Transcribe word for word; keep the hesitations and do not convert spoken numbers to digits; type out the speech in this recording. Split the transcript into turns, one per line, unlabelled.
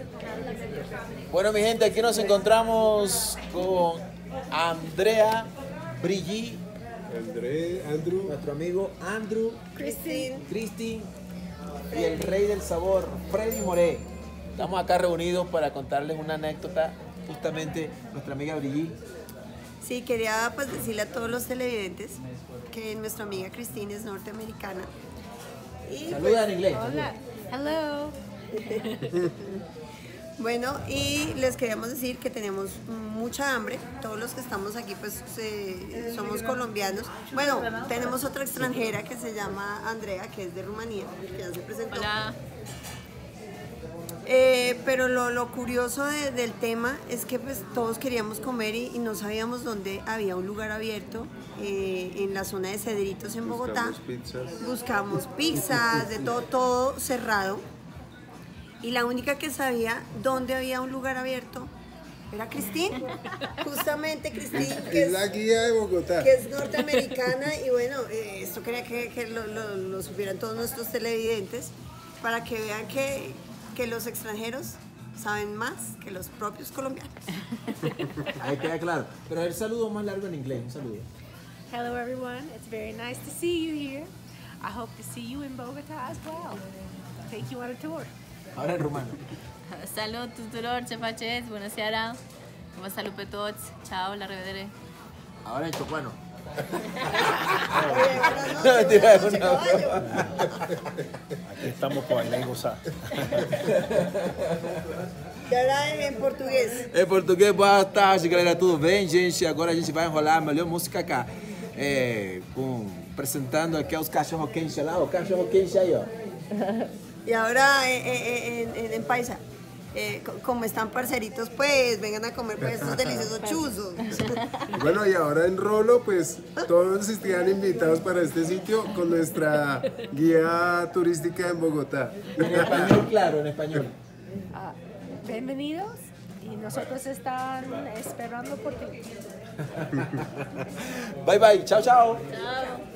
Bueno, mi gente, aquí nos encontramos con Andrea, Brigitte,
André, Andrew,
nuestro amigo Andrew,
Christine,
Christine y el rey del sabor, Freddy Moré. Estamos acá reunidos para contarles una anécdota, justamente nuestra amiga Brigitte.
Sí, quería pues decirle a todos los televidentes que nuestra amiga Christine es norteamericana. Y,
Saluda
pues,
en inglés.
Hola, hello.
bueno, y les queríamos decir que tenemos mucha hambre. Todos los que estamos aquí pues eh, somos colombianos. Bueno, tenemos otra extranjera que se llama Andrea, que es de Rumanía, que ya se presentó.
Hola.
Eh, pero lo, lo curioso de, del tema es que pues todos queríamos comer y, y no sabíamos dónde había un lugar abierto eh, en la zona de Cedritos en Bogotá.
buscamos pizzas.
Buscamos pizzas, de todo, todo cerrado. Y la única que sabía dónde había un lugar abierto era Christine. Justamente Christine, que
Es la
es,
guía de Bogotá.
que es norteamericana. Y bueno, eh, esto quería que, que lo, lo, lo supieran todos nuestros televidentes para que vean que, que los extranjeros saben más que los propios colombianos.
Ahí queda claro. Pero el saludo más largo en inglés, un saludo.
Hello everyone. It's very nice to see you here. I hope to see you in Bogota as well. Take you on a tour.
Ahora en rumano.
Salut tuturor, ce faceți? Bună seara! Vă salut pe toți! Ciao, la revedere!
Ahora en chocuano.
Oye, buenas noches, buenas noches, caballo.
Aqui estamos para bailar e gozar.
Y ahora en portugués.
Em português, boa tarde, galera, tudo bem, gente? Agora a gente vai enrolar a melhor música cá. É, com, apresentando aqui os cachorro quente lá, o cachorro quente aí, ó.
Y ahora eh, eh, en, en, en paisa, eh, co- como están parceritos, pues vengan a comer pues estos deliciosos chuzos.
Bueno, y ahora en Rolo, pues todos están invitados para este sitio con nuestra guía turística en Bogotá.
En español, claro, en español.
Ah, bienvenidos y nosotros están esperando por ti.
Bye, bye, chao, chao.
Ciao!